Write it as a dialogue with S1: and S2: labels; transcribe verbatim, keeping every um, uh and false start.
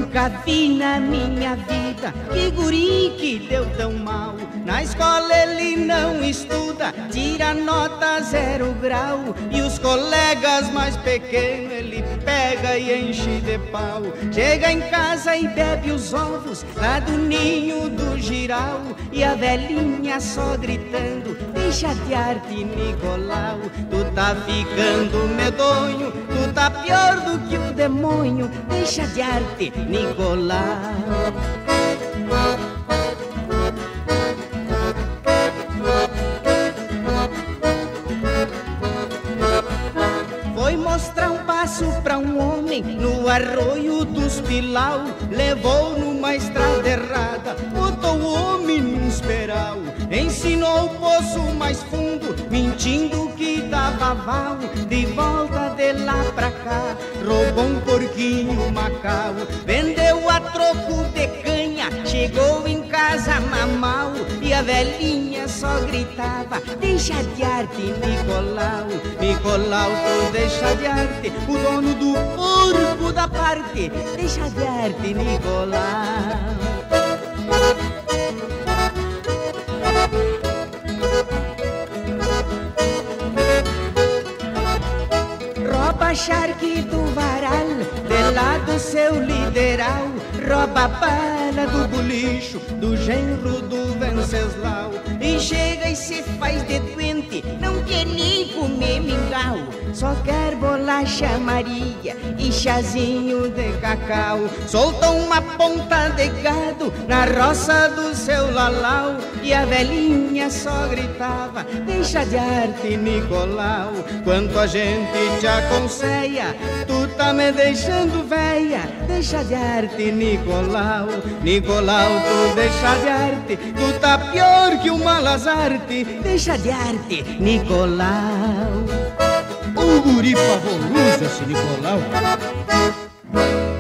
S1: nunca vi na minha vida que guri que deu tão mal. Na escola ele não estuda, tira nota zero grau, e os colegas mais pequenos ele pega e enche de pau. Chega em casa e bebe os ovos lá do ninho do giral, e a velhinha só gritando: deixa de arte, Nicolau. Tu tá ficando medonho, tu tá pior do que o demônio. Deixa de arte, Nicolau. Foi mostrar um passo pra um homem no arroio dos Pilau. Levou numa estrada errada, botou o homem num esperal. Ensinou o poço mais fundo, mentindo que dava val. De volta de lá pra cá, roubou um porquinho Macau. Vendeu a troco de canha, chegou em casa mamal, e a velhinha só gritava: deixa de arte, Nicolau. Nicolau, tu deixa de arte, o dono do porco da parte. Deixa de arte, Nicolau. Rouba charque do varal, de lá do seu lideral. Rouba a bala do bolicho, do genro do Venceslau. E chega e se faz de doente, não quer nem comer mingau. Só quer bolacha Maria e chazinho de cacau. Soltou uma ponta de gado na roça do seu lalau, e a velhinha só gritava: deixa de arte, Nicolau. Quanto a gente te aconselha, tu tá me deixando véia. Deixa de arte, Nicolau. Nicolau, tu deixa de arte, tu tá pior que uma Lazarte. Deixa de arte, Nicolau.
S2: O guri pavoroso esse Nicolau.